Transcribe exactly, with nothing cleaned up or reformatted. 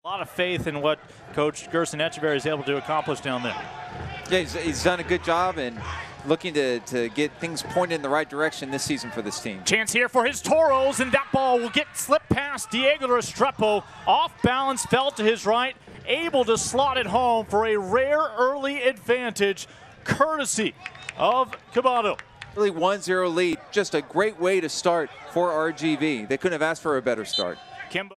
A lot of faith in what Coach Gerson Echeverry is able to accomplish down there. Yeah, he's, he's done a good job and looking to, to get things pointed in the right direction this season for this team. Chance here for his Toros, and that ball will get slipped past Diego Restrepo. Off balance, fell to his right, able to slot it home for a rare early advantage, courtesy of Kibato. Really one zero lead, just a great way to start for R G V. They couldn't have asked for a better start. Kembo